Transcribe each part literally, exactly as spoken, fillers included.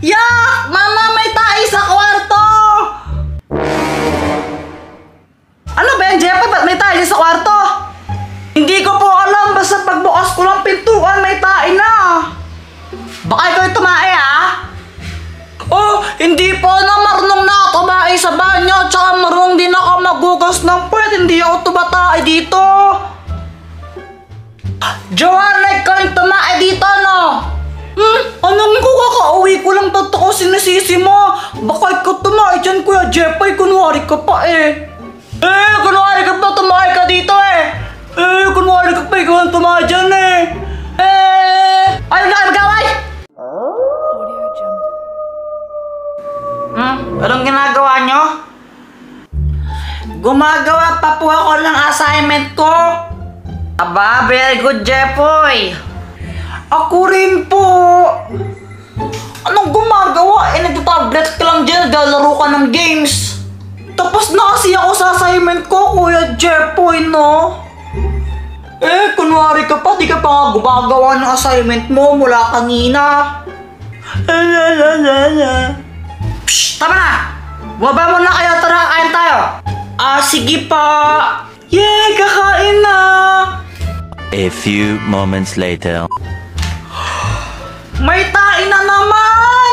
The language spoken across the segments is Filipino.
Yak! Mama, may tayo sa kwarto! Ano ba yan, Jepoy? Ba't may tayo sa kwarto? Hindi ko po alam. Basta pagbukas ko ng pintuan, may tayo na. Baka ikaw yung tumae, ah? Oh, hindi po na marunong na ako tumae sa banyo. Tsaka marunong din ako magugas ng puwet. Hindi ako tumatay dito. Joanna, ikaw yung tumae dito, no? Hmm? Anong ko kakauwi ko lang ba't ako sinisisi mo? Baka ikaw tumae dyan, Kuya Jepoy. Kunwari ka pa, eh. Eh, kunwari ka pa, tumae ka dito, eh. Eh, kunwari ka pa, ikaw ang tumae dyan, eh. Eh, ayun na kayo magaway! Hmm? Anong ginagawa nyo? Gumagawa pa po ako ng assignment ko. Aba, very good, Jepoy. Ako rin po. Anong gumagawa? Eh, nagta-tablet ka lang dyan, naglalaro ka ng games. Tapos na kasi ako sa assignment ko, Kuya Jepoy, no? Eh, kunwari ka pa, di ka pa nga gumagawa ng assignment mo mula kanina. Psst, tama na! Bumaba muna kayo, tara, kain tayo. Ah, sige pa. Yay, kakain na! A few moments later. May tain na naman!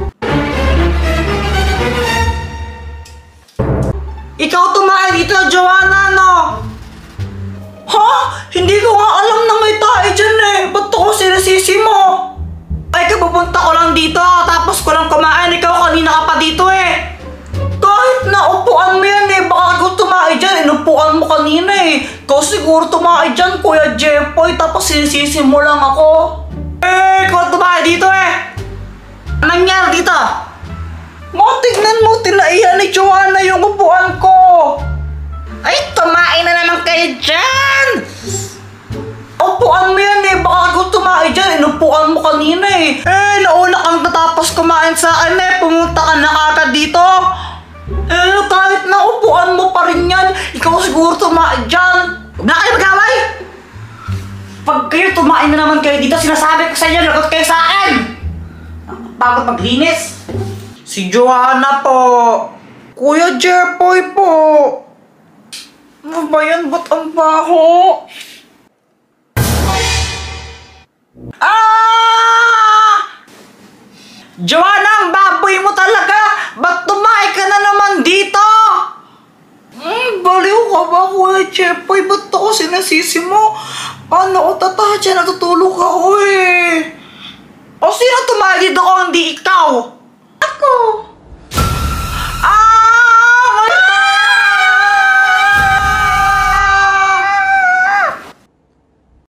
Ikaw tumae dito, Joanna, no? Ha? Hindi ko nga alam na may tae dyan, eh. Ba't ako sinasisi mo? Ay, kapupunta ko lang dito, tapos ko lang kumain. Ikaw kanina ka pa dito, eh. Kahit naupuan mo yan, eh. Baka ikaw tumae dyan. Inupuan mo kanina, eh. Ikaw siguro tumae dyan, Kuya Jepoy. Tapos sinisisi mo lang ako. Eh, ikaw tumae dito, eh. Anong nangyari dito? Mo, tignan mo. Tinaihan ni Joanna yung upuan ko. Ay, tumae na naman kayo dyan. Upuan mo yan, eh. Baka ikaw tumae dyan. Inupuan mo kanina, eh. Eh, nauna kang natapos kumain sa akin, eh. Pumunta ka na agad dito. Eh, kahit na upuan mo pa rin yan, ikaw siguro tumae dyan. Huwag na kayo mag-away! Pag kayo tumae na naman kayo dito, sinasabi ko sa inyo, lagot kayo sa akin! Pagod maglinis. Si Joanna po. Kuya Jepoy po. Ano ba yan? Ba't ang baho? Ah! Joanna, ang baboy mo talaga! Ba't tumae ka na naman dito? Hmm, baliw ka ba, Kuya Jepoy? Ba't ako sinasisi mo? Paano ako tatahan dyan? Natutulog ako, eh. O sino tumae dito kung hindi ikaw?